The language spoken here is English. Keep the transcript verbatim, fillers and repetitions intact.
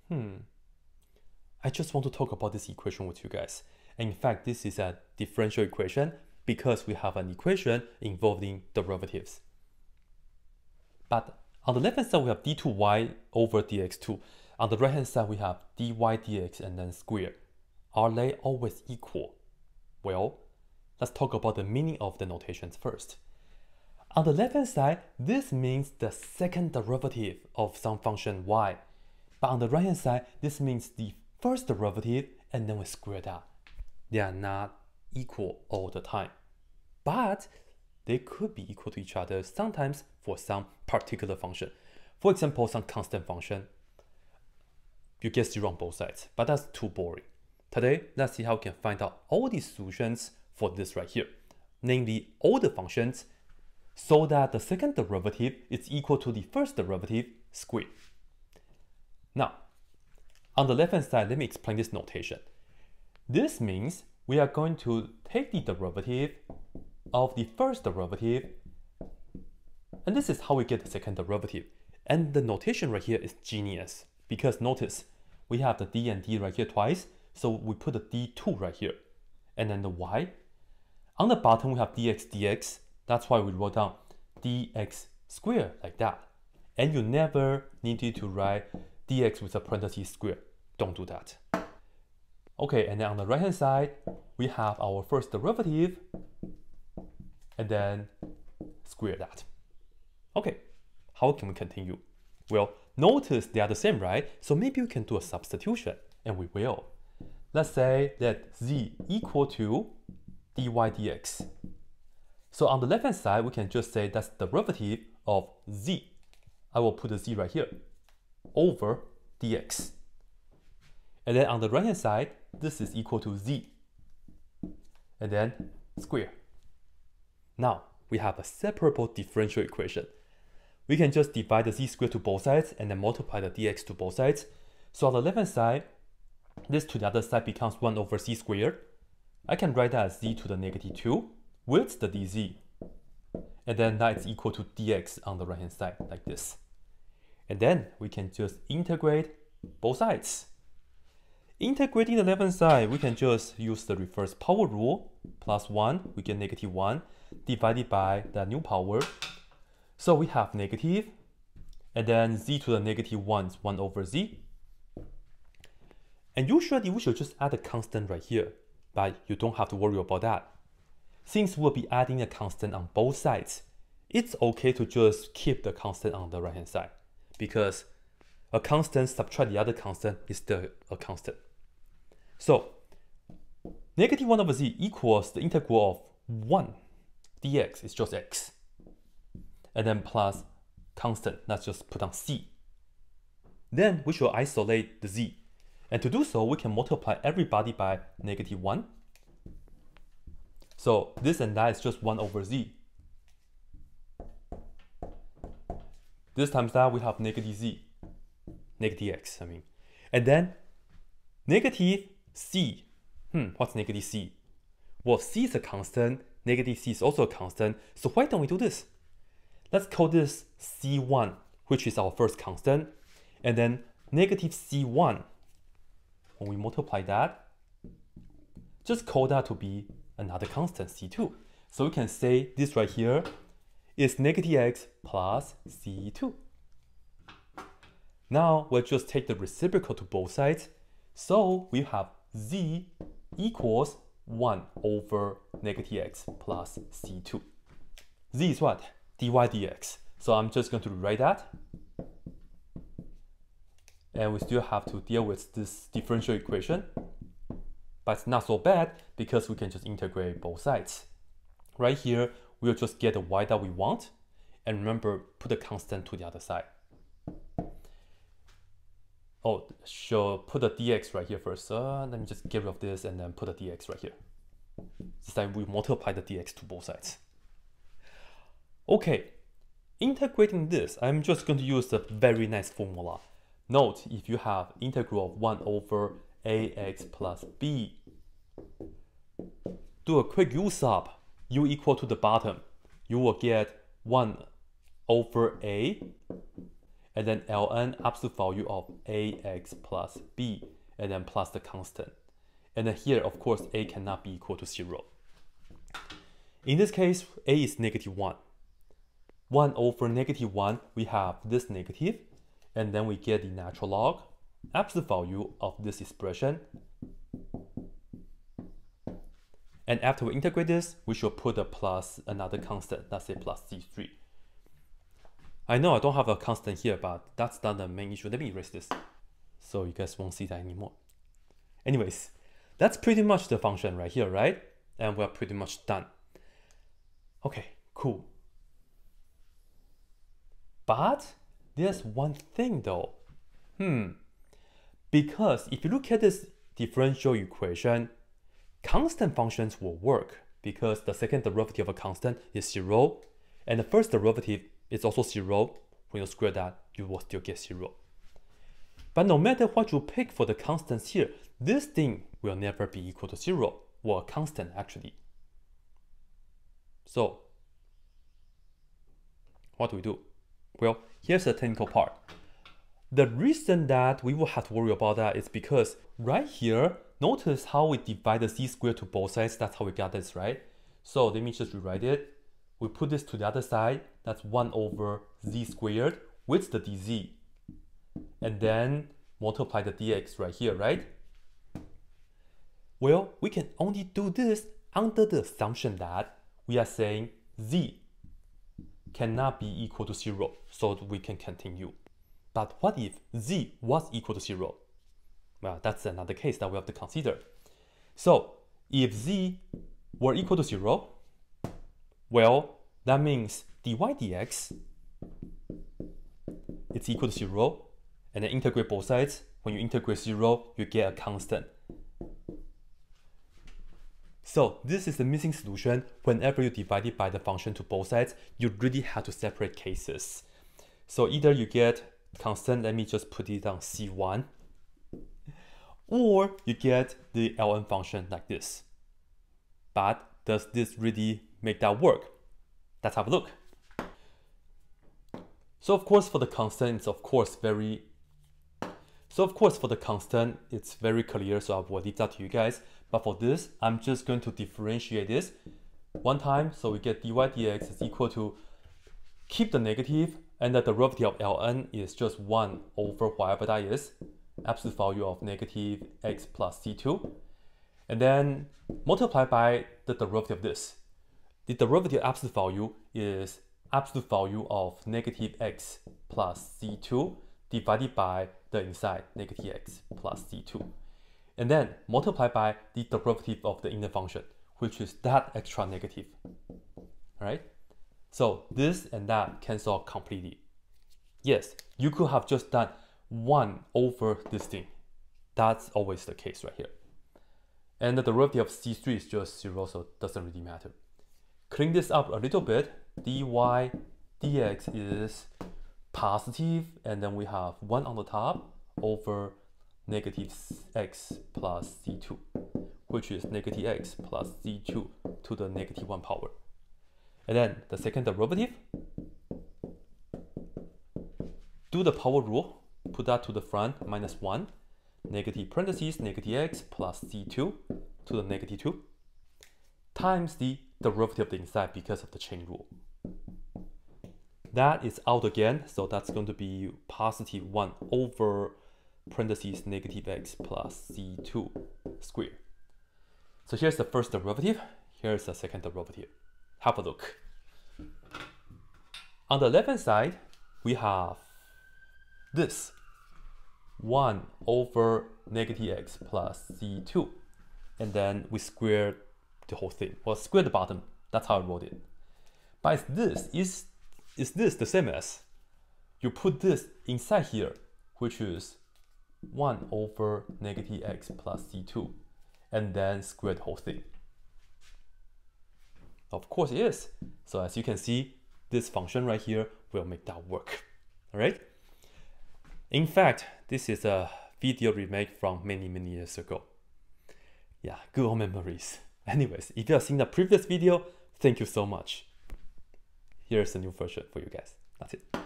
Hmm. I just want to talk about this equation with you guys. And in fact, this is a differential equation because we have an equation involving derivatives. But on the left-hand side, we have d two y over d x two. On the right-hand side, we have dy dx and then square. Are they always equal? Well, let's talk about the meaning of the notations first. On the left-hand side, this means the second derivative of some function y. But on the right-hand side, this means the first derivative and then we square that. They are not equal all the time. But they could be equal to each other sometimes for some particular function. For example, some constant function. You get zero on both sides, but that's too boring. Today, let's see how we can find out all the solutions for this right here. Namely, all the functions so that the second derivative is equal to the first derivative squared. Now, on the left-hand side, let me explain this notation. This means we are going to take the derivative of the first derivative, and this is how we get the second derivative. And the notation right here is genius, because notice, we have the d and d right here twice, so we put the d two right here, and then the y. On the bottom, we have dx dx, that's why we wrote down dx squared like that. And you never needed to write dx with a parentheses square. Don't do that. Okay, and then on the right hand side, we have our first derivative, and then square that. Okay, how can we continue? Well, notice they are the same, right? So maybe we can do a substitution, and we will. Let's say that z equal to dy dx. So on the left hand side, we can just say that's the derivative of z. I will put the z right here, over dx. And then on the right hand side, this is equal to z. And then square. Now, we have a separable differential equation. We can just divide the z squared to both sides and then multiply the dx to both sides. So on the left hand side, this to the other side becomes one over z squared. I can write that as z to the negative two with the dz. And then that is equal to dx on the right hand side, like this. And then we can just integrate both sides. Integrating the left hand side, we can just use the reverse power rule. Plus one, we get negative one, divided by the new power. So we have negative, and then z to the negative one is one over z. And usually we should just add a constant right here, but you don't have to worry about that. Since we'll be adding a constant on both sides, it's okay to just keep the constant on the right hand side, because a constant subtract the other constant is still a constant. So negative one over z equals the integral of one dx is just x. And then plus constant, let's just put on c. Then we should isolate the z. And to do so, we can multiply everybody by negative one. So this and that is just one over z. This times that, we have negative z. Negative x, I mean. And then negative c. Hmm, what's negative c? Well, c is a constant, negative c is also a constant, so why don't we do this? Let's call this c one, which is our first constant, and then negative c one. When we multiply that, just call that to be another constant, c two. So we can say this right here is negative x plus c two. Now we'll just take the reciprocal to both sides. So we have z equals one over negative x plus c two. Z is what? Dy dx. So I'm just going to rewrite that. And we still have to deal with this differential equation. But it's not so bad because we can just integrate both sides. Right here, we'll just get the y that we want. And remember, put a constant to the other side. Oh, sure, put the dx right here first. Uh, let me just get rid of this and then put the dx right here. This time we multiply the dx to both sides. Okay, integrating this, I'm just going to use a very nice formula. Note, if you have integral of one over ax plus b, do a quick u sub, u equal to the bottom. You will get one over a, and then ln absolute value of ax plus b, and then plus the constant. And then here, of course, a cannot be equal to zero. In this case, a is negative one. one over negative one, we have this negative, and then we get the natural log, absolute value of this expression. And after we integrate this, we should put a plus another constant, let's say plus c three. I know I don't have a constant here, but that's not the main issue. Let me erase this so you guys won't see that anymore. Anyways, that's pretty much the function right here, right? And we're pretty much done. Okay, cool. But there's one thing though. Hmm. Because if you look at this differential equation, constant functions will work because the second derivative of a constant is zero, and the first derivative is also zero. When you square that, you will still get zero. But no matter what you pick for the constants here, this thing will never be equal to zero, or a constant actually. So, what do we do? Well, here's the technical part. The reason that we will have to worry about that is because right here, notice how we divide the z squared to both sides. That's how we got this, right? So let me just rewrite it. We put this to the other side. That's one over z squared with the dz. And then multiply the dx right here, right? Well, we can only do this under the assumption that we are saying z cannot be equal to zero, so we can continue. But what if z was equal to zero? Well, that's another case that we have to consider. So if z were equal to zero, well, that means dy dx it's equal to zero, and then integrate both sides. When you integrate zero, you get a constant. So this is the missing solution. Whenever you divide it by the function to both sides, you really have to separate cases. So either you get constant, let me just put it on c one, or you get the ln function like this. But does this really make that work? Let's have a look. So of course for the constant, it's of course very So of course for the constant, it's very clear, so I will leave that to you guys. But for this, I'm just going to differentiate this one time. So we get dy dx is equal to, keep the negative, and the derivative of ln is just one over whatever that is, absolute value of negative x plus c two. And then multiply by the derivative of this. The derivative absolute value is absolute value of negative x plus c two divided by the inside negative x plus c two. And then multiply by the derivative of the inner function, which is that extra negative. Alright? So this and that cancel out completely. Yes, you could have just done one over this thing. That's always the case right here. And the derivative of c three is just zero, so it doesn't really matter. Clean this up a little bit. Dy dx is positive, and then we have one on the top over negative x plus c two, which is negative x plus c two to the negative one power. And then the second derivative, do the power rule, put that to the front, minus one, negative parentheses, negative x plus c two to the negative two, times the derivative of the inside because of the chain rule. That is out again, so that's going to be positive one over parentheses negative x plus c two squared. So here's the first derivative, here's the second derivative. Have a look. On the left hand side, we have this one over negative x plus c two, and then we square the whole thing. Well, square the bottom, that's how I wrote it. But is this, is, is this the same as? You put this inside here, which is one over negative x plus c two, and then square the whole thing. Of course it is. So as you can see, this function right here will make that work. All right. In fact, this is a video remake from many, many years ago. Yeah, good old memories. Anyways, if you have seen the previous video, thank you so much. Here's a new version for you guys. That's it.